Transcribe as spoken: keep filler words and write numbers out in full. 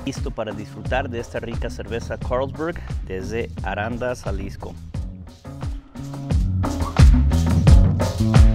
Listo para disfrutar de esta rica cerveza Carlsberg desde Arandas, Jalisco.